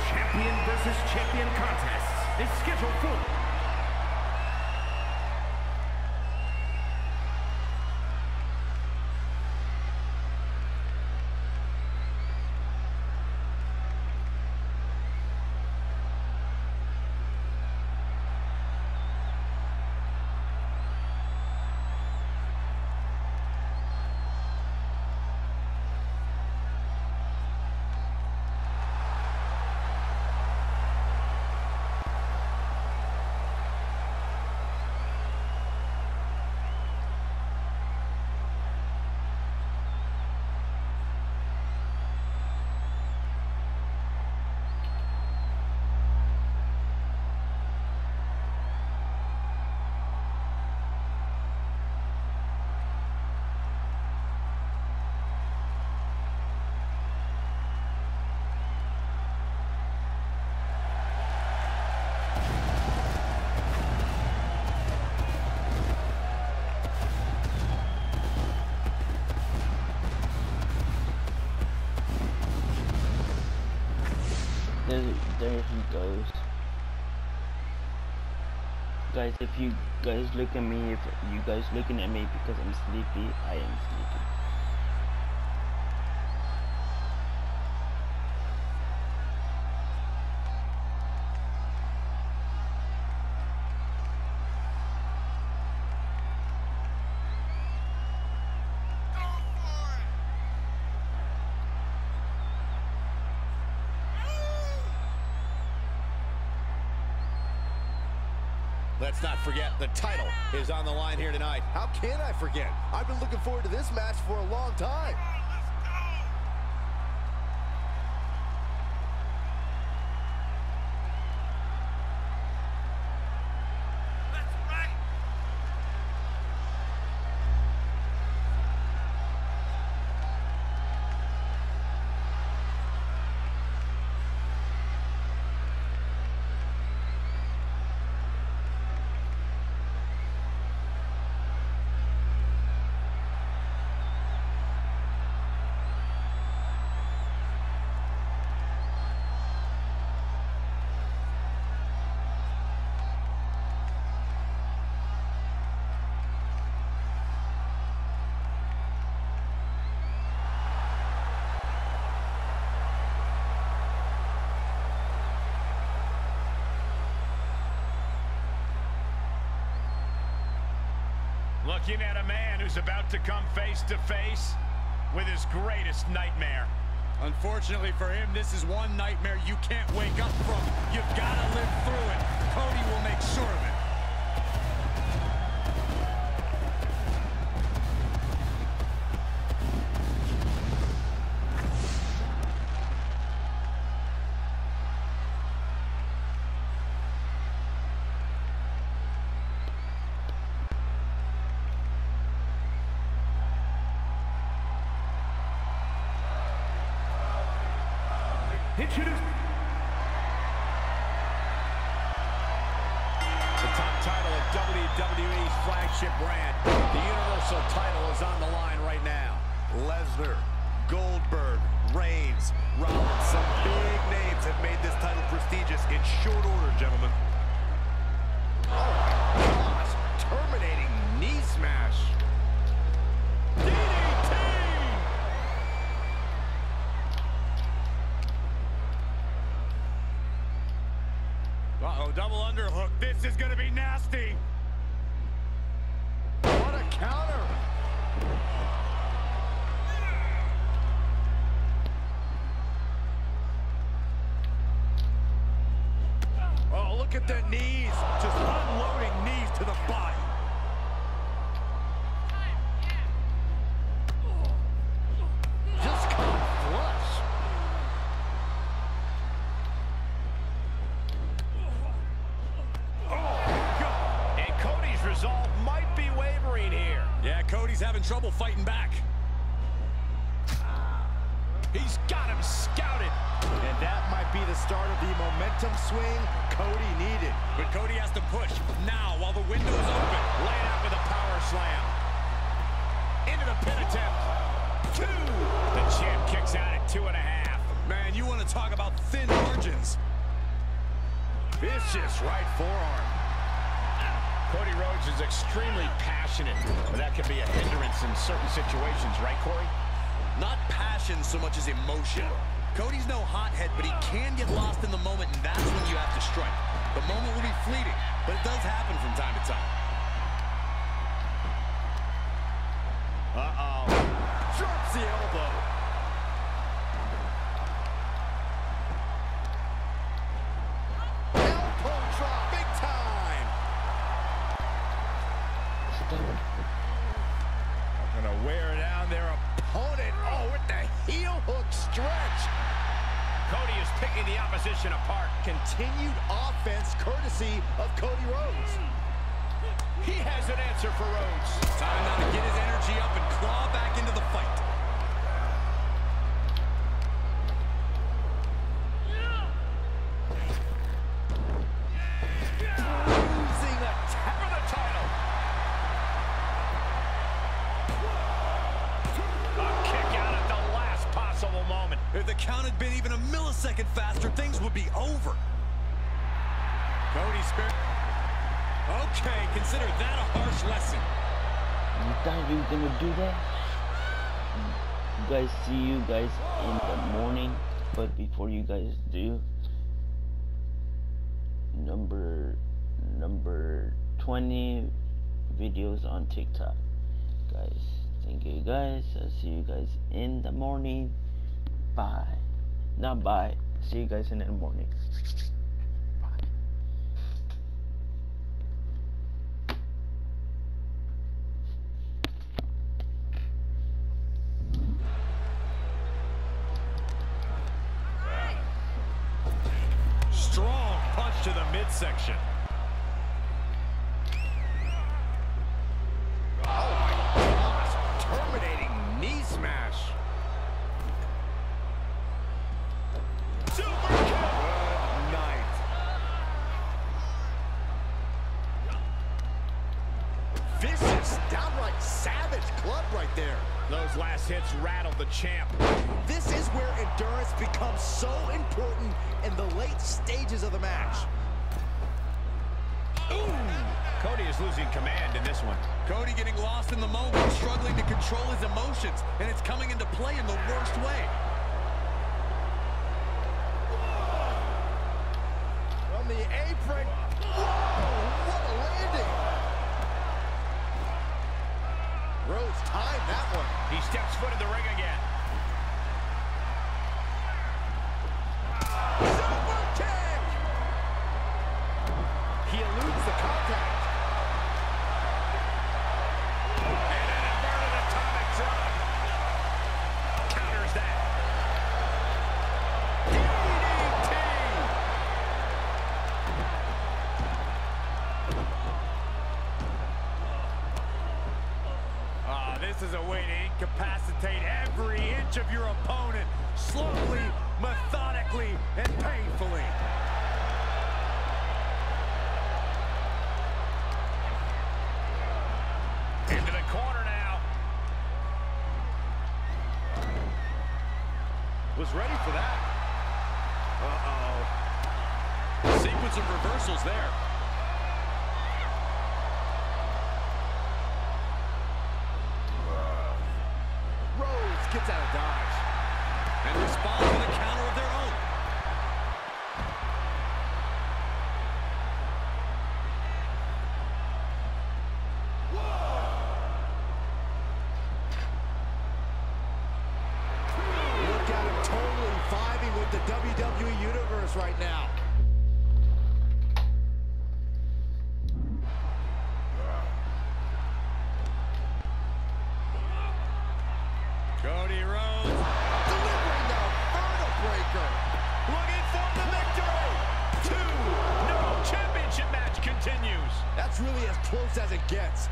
Champion versus champion contest is scheduled for There he goes. Guys, if you guys look at me, if you guys looking at me because I'm sleepy, I am sleepy. Let's not forget, the title is on the line here tonight. How can I forget? I've been looking forward to this match for a long time. Looking at a man who's about to come face to face with his greatest nightmare. Unfortunately for him, this is one nightmare you can't wake up from. You've got to live through it. Cody will make sure of it. Introduce the top title of WWE's flagship brand. The Universal title is on the line right now. Lesnar, Goldberg, Reigns, Rollins, some big names have made this title prestigious in short order, gentlemen. Oh my gosh, terminating knee smash. Uh-oh, double underhook. This is going to be nasty. What a counter. Oh, look at the knees. Just unloading knees to the body. Just caught flush. Resolve might be wavering here. Yeah, Cody's having trouble fighting back. He's got him scouted. And that might be the start of the momentum swing Cody needed. But Cody has to push now while the window is open. Laid out with a power slam. Into the pin attempt. 2. The champ kicks out at 2.5. Man, you want to talk about thin margins. Vicious right forearm. Cody Rhodes is extremely passionate, but that can be a hindrance in certain situations, right, Corey? Not passion so much as emotion. Cody's no hothead, but he can get lost in the moment, and that's when you have to strike. The moment will be fleeting, but it does happen from time to time. Uh-oh. Drops the elbow. Elbow drop, big time. Gonna wear down their opponent. Oh, with the heel hook stretch. Cody is picking the opposition apart. Continued offense courtesy of Cody Rhodes. He has an answer for Rhodes. Time now to get his energy up and claw back into the fight. Losing attack for the title. A kick out at the last possible moment. If the count had been even a millisecond faster, things would be over. Cody spared. Okay, consider that a harsh lesson. You thought you were gonna do that? You guys, see you guys in the morning. But before you guys do, number 20 videos on TikTok, guys. Thank you guys. I'll see you guys in the morning. Bye. Not bye. See you guys in the morning. Strong punch to the midsection. Oh my gosh. Terminating knee smash. Super kick. Good night. Vicious, downright savage club right there. Those last hits rattled the champ. This is where endurance becomes so important in the late stages of the match. Ooh. Cody is losing command in this one. Cody getting lost in the moment, struggling to control his emotions, and it's coming into play in the worst way. From the apron. Whoa, what a landing. Rhodes timed that one. He steps foot in the ring again. Super kick. He eludes the contact. And an inverted atomic drop. Counters that. DDT. This is a way to incapacitate every inch of your opponent, slowly, methodically, and painfully. Into the corner now. Was ready for that. Uh-oh. Sequence of reversals there. Rhodes gets out of dodge. And responds with a counter of their own. Look at him totally vibing with the WWE Universe right now. Cody Rhodes Delivering the vertebreaker. Looking for the victory. 2-0 championship match continues. That's really as close as it gets.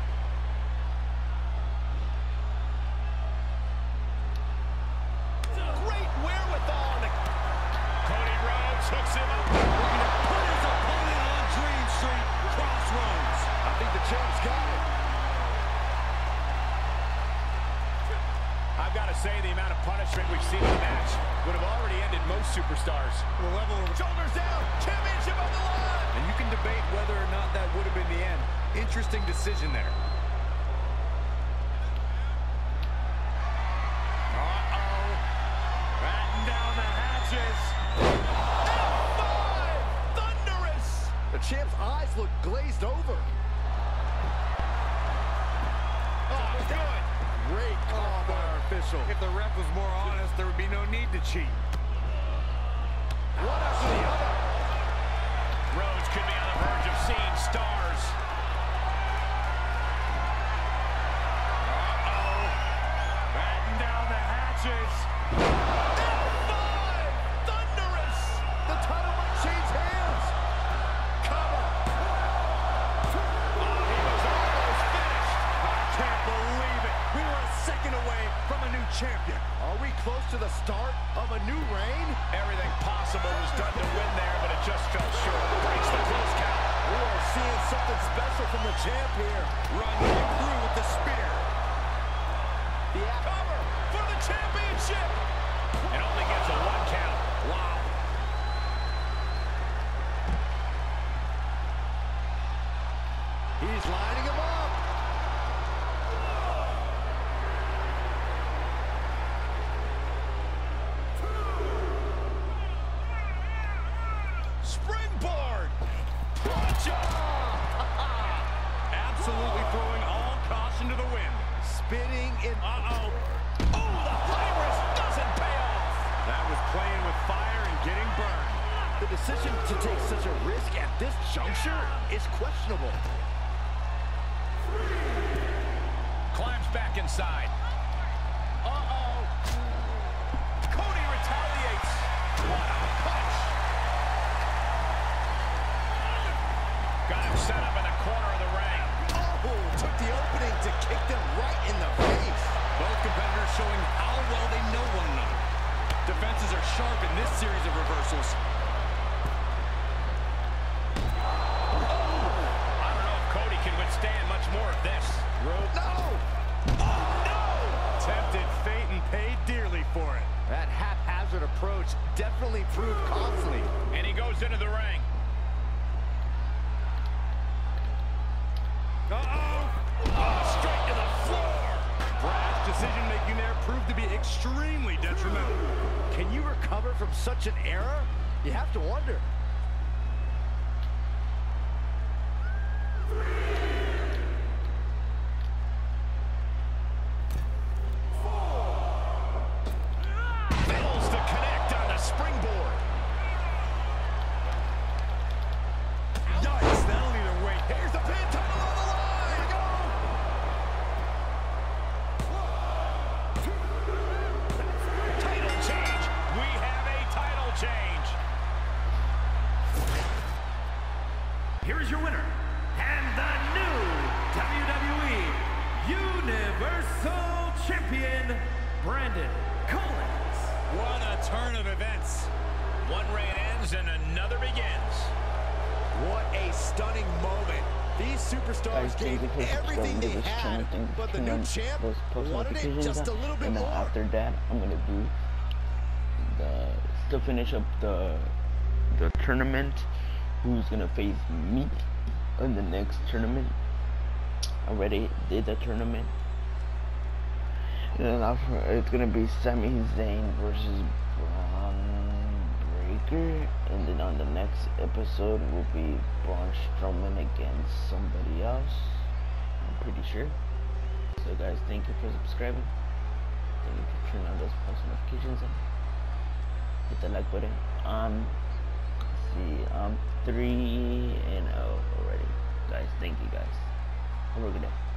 Great wherewithal. Cody Rhodes hooks him up. looking to put his opponent on Dream Street Crossroads. I think the champ's got it. I've got to say the amount of punishment we've seen in the match would have already ended most superstars. The level of shoulders down, championship on the line. And you can debate whether or not that would have been the end. Interesting decision there. Batten down the hatches. F5! Thunderous! The champ's eyes look glazed over. Oh, good. Great call by our official. If the ref was more honest, there would be no need to cheat. One after the other. Rhodes could be on the verge of seeing stars. Batten down the hatches. F5! Thunderous! The title might change hands. Cover. He was almost finished. I can't believe it. We were a second away from a new champion. Are we close to the start of a new reign? Everything possible was done to win there, but it just fell short. Breaks the close count. We are seeing something special from the champ here. Running through with the spear. The cover for the championship. It only gets a 1 count. Wow. He's lining him up. Springboard. Plunge. Absolutely throwing all caution to the wind. Spitting in. Oh, the high risk doesn't pay off. That was playing with fire and getting burned. The decision to take such a risk at this juncture is questionable. Climbs back inside. Cody retaliates. What a punch. Got him set up in the corner of the ring. Oh, took the opening to kick them right in the face. Both competitors showing how well they know one another. Defenses are sharp in this series of reversals. I don't know if Cody can withstand much more of this. No! Oh, no! Tempted fate and paid dearly for it. That haphazard approach definitely proved costly. And he goes into the ring. Straight to the floor. Brash decision-making there proved to be extremely detrimental. Can you recover from such an error? You have to wonder. Fails to connect on the springboard. Yikes, that'll need a wait. Here's the pin, title on the line. Here we go. Title change. We have a title change. Here is your winner, and the new WWE Universal Champion, Brandon Collins. What a turn of events. One reign ends and another begins. What a stunning moment. These superstars Guys, gave thank you for everything subscribing to they this channel. had, Thank you but for the turning new on champ those post wanted it notifications just a on. little bit And then more. after that, I'm gonna do to finish up the tournament. Who's gonna face me in the next tournament? I already did the tournament. And then after, it's gonna be Sami Zayn versus Braun Breaker, and then on the next episode will be Braun Strowman against somebody else. I'm pretty sure. So guys, thank you for subscribing. Thank you for turning on those post notifications and hit the like button. I'm 3-0 already. Guys, thank you guys. Have a good day.